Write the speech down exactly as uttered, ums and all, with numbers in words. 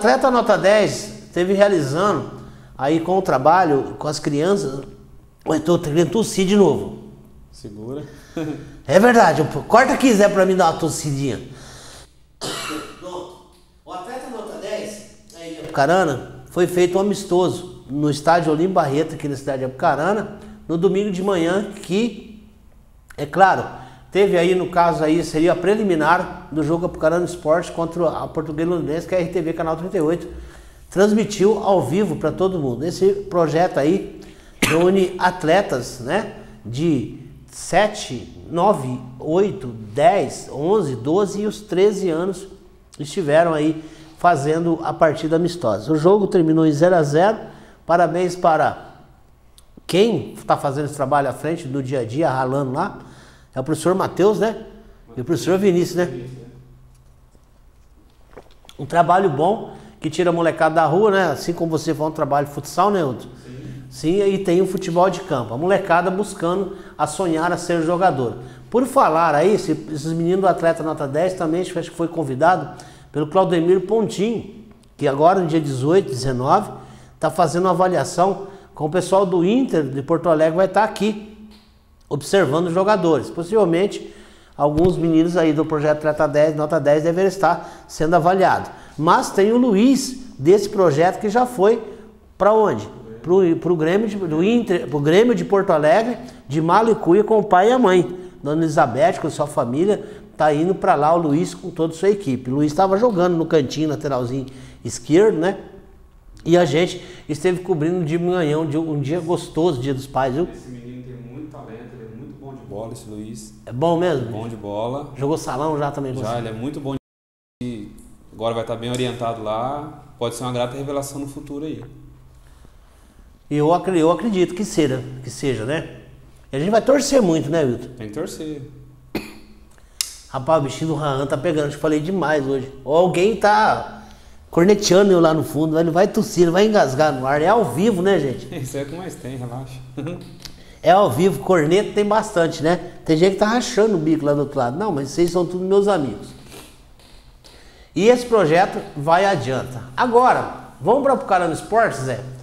atleta nota dez esteve realizando aí com o trabalho, com as crianças. Eu tô querendo tossir de novo. Segura. É verdade, corta aqui, Zé, pra mim dar uma tossidinha. Pronto. O atleta nota dez, aí, Apucarana, foi feito um amistoso no estádio Olimpo Barreto, aqui na cidade de Apucarana, no domingo de manhã, que, é claro, teve aí, no caso aí, seria a preliminar do jogo Apucarana Esporte contra a Portuguesa Londrina, que a R T V Canal trinta e oito transmitiu ao vivo para todo mundo. Esse projeto aí reúne atletas, né, de sete, nove, oito, dez, onze, doze e os treze anos estiveram aí fazendo a partida amistosa. O jogo terminou em zero a zero. Parabéns para quem está fazendo esse trabalho à frente do dia a dia, ralando lá. É o professor Matheus, né? E o professor Vinícius, né? Um trabalho bom que tira a molecada da rua, né? Assim como você faz um trabalho de futsal, né, Hilton? Sim, e tem o futebol de campo. A molecada buscando a sonhar a ser jogador. Por falar aí, esses meninos do atleta nota dez também, acho que foi convidado pelo Claudemiro Pontinho, que agora no dia dezoito, dezenove, está fazendo uma avaliação com o pessoal do Inter de Porto Alegre, vai estar aqui observando os jogadores. Possivelmente alguns meninos aí do projeto Atleta dez, nota dez, devem estar sendo avaliados. Mas tem o Luiz desse projeto que já foi para onde? Para o Grêmio, de, do Inter, pro Grêmio de Porto Alegre, de Malicuia, com o pai e a mãe. Dona Elizabeth, com sua família, tá indo para lá, o Luiz com toda a sua equipe. O Luiz estava jogando no cantinho, lateralzinho esquerdo, né? E a gente esteve cobrindo de manhã, um dia, um dia gostoso, dia dos pais, viu? Esse menino tem muito talento, ele é muito bom de bola, esse Luiz. É bom mesmo? Bom de bola. Jogou salão já também? Já, ele é muito bom de bola. Agora vai estar bem orientado lá. Pode ser uma grata revelação no futuro aí. Eu, eu acredito que seja, que seja, né? E a gente vai torcer muito, né, Wilton? Tem que torcer. Rapaz, o bichinho do Rahan tá pegando, eu falei demais hoje. Ou alguém tá corneteando eu lá no fundo, ele vai tossir, ele vai engasgar no ar. É ao vivo, né, gente? Isso é o que mais tem, relaxa. É ao vivo, corneta tem bastante, né? Tem gente que tá rachando o bico lá do outro lado. Não, mas vocês são todos meus amigos. E esse projeto vai adianta. Agora, vamos para o Apucarana Esportes, Zé?